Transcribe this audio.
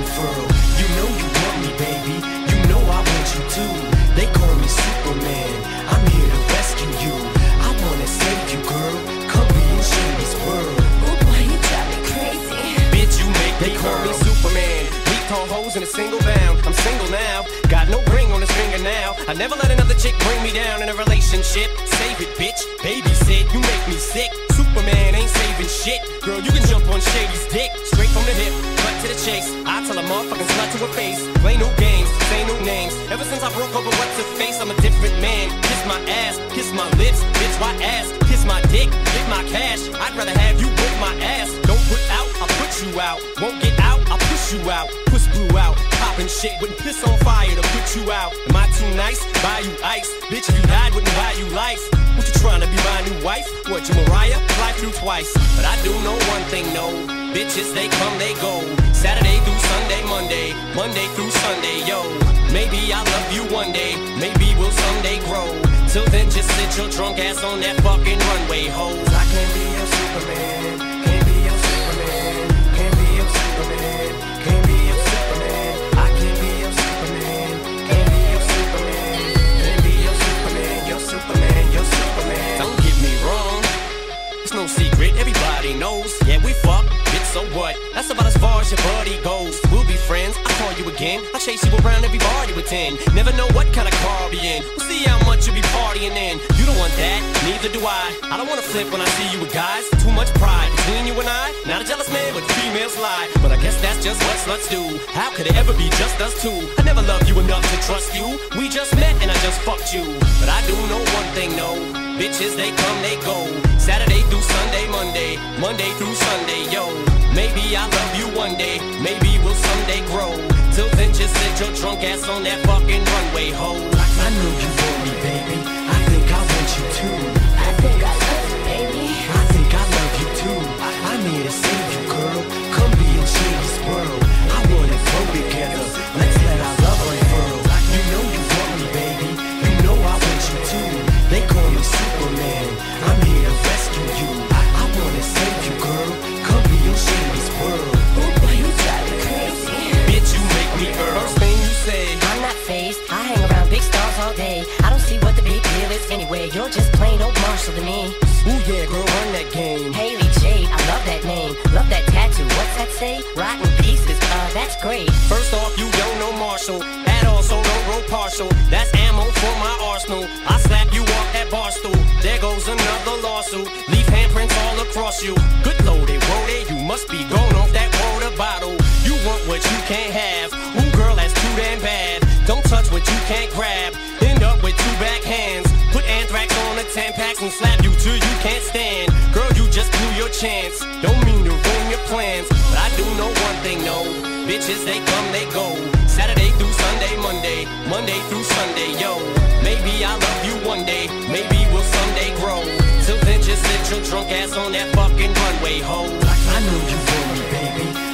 unfurl. You know you want me, baby, you know I want you too. They call me Superman, I'm here to rescue you. I wanna save you, girl, come be in Shady's world. Oh boy, you drive me crazy. Bitch, you make They me call me girl. Superman. Weak tall hoes in a single bound. I'm single now. Got no ring on his finger now. I never let another chick bring me down in a relationship. Save it, bitch. Babysit. You make me sick. Superman ain't saving shit. Girl, you can jump on Shady's dick. Straight from the hip, cut to the chase. I tell a motherfucking slut to her face. Play new games, say new names. Ever since I broke over what's her face, I'm a different man. Kiss my ass, kiss my lips. Bitch, why ass? Kiss my dick, get my cash. I'd rather have you whip my ass. Don't put out, I'll put you out. Won't get out, I'll push you out. Push blew out, poppin' shit. Wouldn't piss on fire to put you out. Am I too nice? Buy you ice. Bitch, if you died, wouldn't buy you life. What you tryna be my new wife? What, you Mariah? Fly through twice. But I do know one thing, no. Bitches, they come, they go. Saturday through Sunday, Monday. Monday through Sunday, yo. Maybe I'll love you one day. Maybe we'll someday grow. Till then, just sit your drunk ass on that fucking runway, ho. I can't be your Superman, can't be your Superman, can't be your Superman, can't be your Superman. I can't be your Superman, can't be your Superman, can't be your Superman, your Superman, your Superman. Don't get me wrong, it's no secret, everybody knows. Yeah, we fuck, bitch, so what? That's about as far as your buddy goes. We'll be friends, I'll call you again. I'll chase you around every bar you attend. Never know what kind of car I'll be in. We'll see how much you'll be partying in. You don't want that, neither do I. I don't wanna flip when I see you with guys. Too much pride between you and I. Not a jealous man, but females lie. But I guess that's just what sluts do. How could it ever be just us two? I never loved you enough to trust you. We just met and I just fucked you. But I do know one thing, no. Bitches, they come, they go. Saturday through Sunday, Monday. Monday through Sunday, yo. Maybe I'll love you one day. Maybe we'll someday grow. Till then, just sit your drunk ass on that fucking runway, ho. I know you want me, baby, I think I want you too. I think I love you, baby. I think I love you too. I'm here to save you, girl, come be in Shady's world. I wanna grow together, let's let our love unfurl. You know you want me, baby, you know I want you too. They call me Superman, I'm here to rescue you. I wanna save you, girl, come be in Shady's world. Oh boy, you drive me crazy. Bitch, you make me first thing you say. I'm not phased, I hang around big stars all day. I don't see what the big deal is anyway. You're just plain old Marshall to me. Ooh yeah, girl, run that game. Haley Jade, I love that name. Love that tattoo, what's that say? Rotten pieces, that's great. First off, you don't know Marshall. At all, so don't roll partial. That's ammo for my arsenal. I slap you off that bar stool. There goes another lawsuit. Leave handprints all across you. Good loaded, roaded, you must be going off that water bottle. You want what you can't have. Ooh, girl, that's too damn bad. Don't touch what you can't grab. End up with two back hands. Put anthrax on the Tampax and slap you till you can't stand. Girl, you just blew your chance. Don't mean to ruin your plans, but I do know one thing, no. Bitches, they come, they go. Saturday through Sunday, Monday. Monday through Sunday, yo. Maybe I'll love you one day. Maybe we'll someday grow. Till then, just sit your drunk ass on that fucking runway, ho. I know you want me, baby,